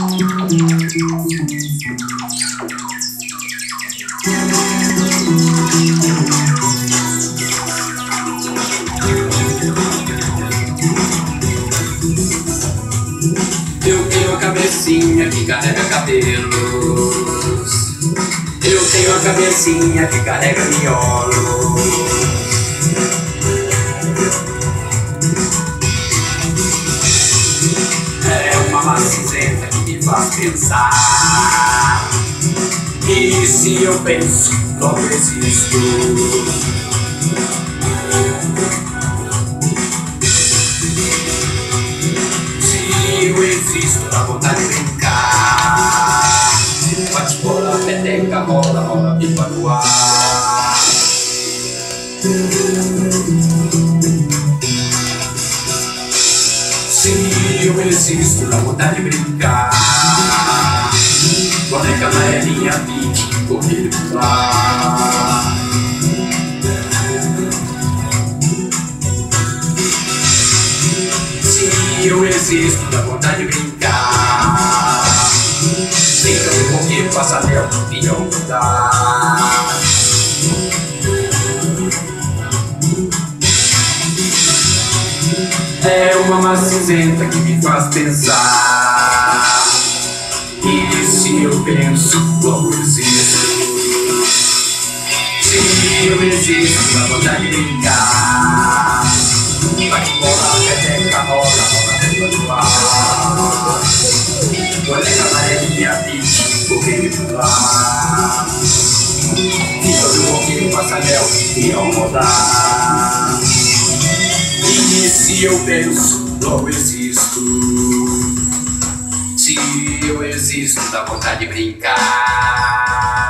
Eu tenho a cabecinha que carrega cabelos. Eu tenho a cabecinha que carrega miolo. É uma massa cinzenta que me faz pensar. E se eu penso, logo existo. Eu existo, dá vontade de brincar. Bate bola, peteca, rola, rola, pipa no ar. Se eu existo, dá vontade de brincar. Boneca amarelinha, pique, correr e pular. Eu existo, dá vontade de brincar. Então eu correr, passaréu, pião, mudar. É uma massa cinzenta que me faz pensar. E se eu penso, logo existo. Se eu existo, dá vontade de brincar. Bate bola, peteca, rola, rola, pipa no ar. Boneca amarelinha, pique, correr e pular. Fica do morrer, passaréu, pião, rodar. E se eu penso, logo existo. Se eu existo, dá vontade de brincar.